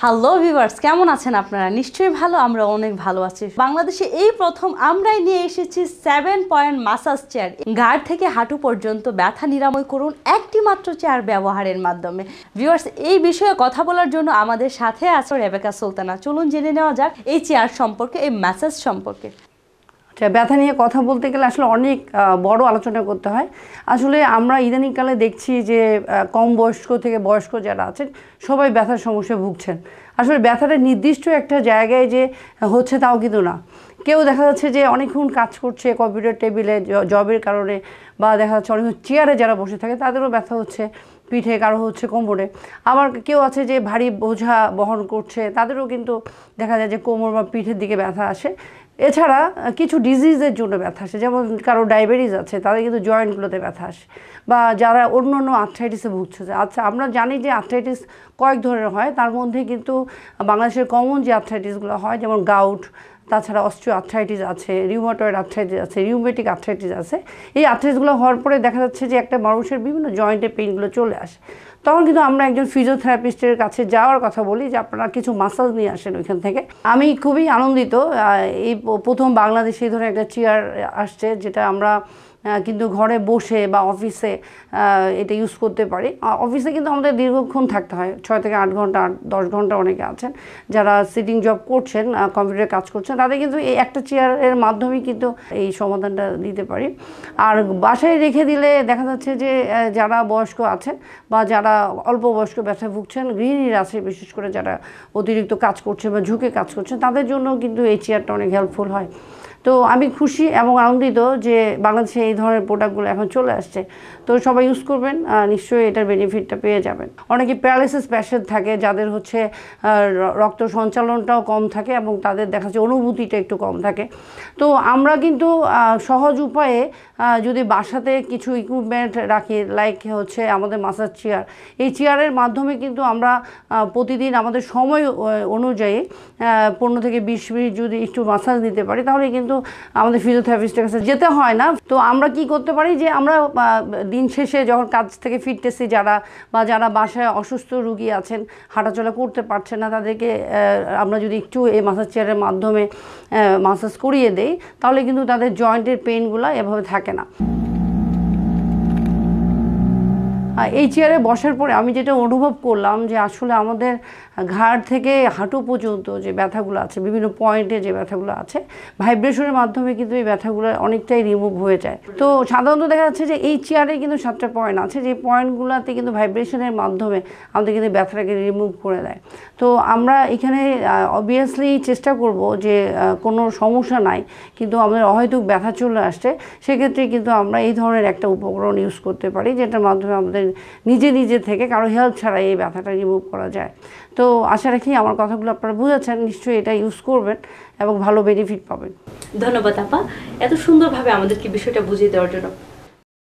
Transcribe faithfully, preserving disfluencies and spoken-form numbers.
Hello viewers, কেমন আছেন আপনারা? নিশ্চয়ই ভালো, আমরা অনেক ভালো আছি। বাংলাদেশে এই প্রথম আমরাই নিয়ে এসেছি সেভেন পয়েন্ট মাসাজ চেয়ার। ঘাড় থেকে হাঁটু পর্যন্ত ব্যথা নিরাময় করুন একটি মাত্র চেয়ার ব্যবহারের মাধ্যমে। ভিউয়ার্স, এই বিষয়ে কথা বলার জন্য আমাদের সাথে আছে রেবেকা সুলতানা। চলুন জেনে নেওয়া যাক এই চেয়ার সম্পর্কে, এই ম্যাসাজ সম্পর্কে। আচ্ছা, ব্যথা নিয়ে কথা বলতে গেলে আসলে অনেক বড় আলোচনা করতে হয়। আসলে আমরা ইদানিংকালে দেখছি যে কম বয়স্ক থেকে বয়স্ক যারা আছেন সবাই ব্যথার সমস্যায় ভুগছেন। আসলে ব্যথাটা নির্দিষ্ট একটা জায়গায় যে হচ্ছে তাও কিন্তু না। কেউ দেখা যাচ্ছে যে অনেকক্ষণ কাজ করছে কম্পিউটার টেবিলে জবের কারণে, বা দেখা যাচ্ছে অনেকক্ষণ চেয়ারে যারা বসে থাকে তাদেরও ব্যথা হচ্ছে পিঠে, কারো হচ্ছে কোমরে। আবার কেউ আছে যে ভারী বোঝা বহন করছে, তাদেরও কিন্তু দেখা যায় যে কোমর বা পিঠের দিকে ব্যথা আসে। এছাড়া কিছু ডিজিজের জন্য ব্যথা আসে, যেমন কারো ডায়াবেটিস আছে তাদের কিন্তু জয়েন্টগুলোতে ব্যথা আসে, বা যারা অন্য অন্য আর্থ্রাইটিসে ভুগছে। আচ্ছা, আমরা জানি যে আর্থ্রাইটিস কয়েক ধরনের হয়, তার মধ্যে কিন্তু বাংলাদেশের কমন যে আর্থ্রাইটিসগুলো হয় যেমন গাউট, তাছাড়া অস্ট্রিও আর্থ্রাইটিস আছে, রিউমাটয়েড আর্থ্রাইটিস আছে, রিউমেটিক আর্থ্রাইটিস আছে। এই আর্থ্রাইটিসগুলো হওয়ার পরে দেখা যাচ্ছে যে একটা মানুষের বিভিন্ন জয়েন্টে পেইনগুলো চলে আসে। তখন কিন্তু আমরা একজন ফিজিওথেরাপিস্টের কাছে যাওয়ার কথা বলি যে আপনারা কিছু মাসাজ নিয়ে আসেন ওইখান থেকে। আমি খুবই আনন্দিত, এই প্রথম বাংলাদেশে এই ধরনের একটা চেয়ার আসছে যেটা আমরা কিন্তু ঘরে বসে বা অফিসে এটা ইউজ করতে পারি। অফিসে কিন্তু আমাদের দীর্ঘক্ষণ থাকতে হয়, ছয় থেকে আট ঘন্টা আট দশ ঘন্টা অনেকে আছেন যারা সিটিং জব করছেন, কম্পিউটারে কাজ করছেন, তাদের কিন্তু এই একটা চেয়ারের মাধ্যমেই কিন্তু এই সমাধানটা দিতে পারি। আর বাসায় রেখে দিলে দেখা যাচ্ছে যে যারা বয়স্ক আছেন বা যারা অল্প বয়স্ক ব্যথায় ভুগছেন, গৃহিণীরা আছে বিশেষ করে যারা অতিরিক্ত কাজ করছে বা ঝুঁকে কাজ করছেন, তাদের জন্য কিন্তু এই চেয়ারটা অনেক হেল্পফুল হয়। তো আমি খুশি এবং আনন্দিত যে বাংলাদেশে এই ধরনের প্রোডাক্টগুলো এখন চলে আসছে। তো সবাই ইউজ করবেন, নিশ্চয়ই এটার বেনিফিটটা পেয়ে যাবেন। অনেকে প্যারালাইসিস পেশেন্ট থাকে যাদের হচ্ছে রক্ত সঞ্চালনটাও কম থাকে এবং তাদের দেখা যাচ্ছে অনুভূতিটা একটু কম থাকে। তো আমরা কিন্তু সহজ উপায়ে যদি বাসাতে কিছু ইকুইপমেন্ট রাখি, লাইক হচ্ছে আমাদের মাসাজ চেয়ার, এই চেয়ারের মাধ্যমে কিন্তু আমরা প্রতিদিন আমাদের সময় অনুযায়ী পনেরো থেকে বিশ মিনিট যদি একটু মাসাজ দিতে পারি, তাহলে কিন্তু আমাদের ফিজিওথেরাপিস্টের কাছে যেতে হয় না। তো আমরা কি করতে পারি যে আমরা দিন শেষে যখন কাজ থেকে ফিরতেছি, যারা বা যারা বাসায় অসুস্থ রুগী আছেন, হাঁটাচলা করতে পারছেন না, তাদেরকে আমরা যদি একটু এই মাসাজ চেয়ারের মাধ্যমে মাসাজ করিয়ে দেই, তাহলে কিন্তু তাদের জয়েন্টের পেইনগুলো এভাবে থাকে না। এই চেয়ারে বসার পরে আমি যেটা অনুভব করলাম যে আসলে আমাদের ঘাড় থেকে হাঁটু পর্যন্ত যে ব্যথাগুলো আছে, বিভিন্ন পয়েন্টে যে ব্যথাগুলো আছে, ভাইব্রেশনের মাধ্যমে কিন্তু এই ব্যথাগুলো অনেকটাই রিমুভ হয়ে যায়। তো সাধারণত দেখা যাচ্ছে যে এই চেয়ারে কিন্তু সাতটা পয়েন্ট আছে, যে পয়েন্টগুলোতে কিন্তু ভাইব্রেশনের মাধ্যমে আমাদের কিন্তু ব্যথাটাকে রিমুভ করে দেয়। তো আমরা এখানে অবভিয়াসলি চেষ্টা করব যে কোনো সমস্যা নাই কিন্তু আমাদের অহেতুক ব্যথা চলে আসছে, সেক্ষেত্রে কিন্তু আমরা এই ধরনের একটা উপকরণ ইউজ করতে পারি, যেটার মাধ্যমে আমাদের নিজে নিজে থেকে কারো হেল্প ছাড়া এই ব্যথাটা রিমুভ করা যায়। তো আশা রাখি আমার কথাগুলো আপনারা বুঝেছেন, নিশ্চয়ই এটা ইউজ করবেন এবং ভালো বেনিফিট পাবেন। ধন্যবাদ আপা, এত সুন্দরভাবে আমাদেরকে বিষয়টা বুঝিয়ে দেওয়ার জন্য।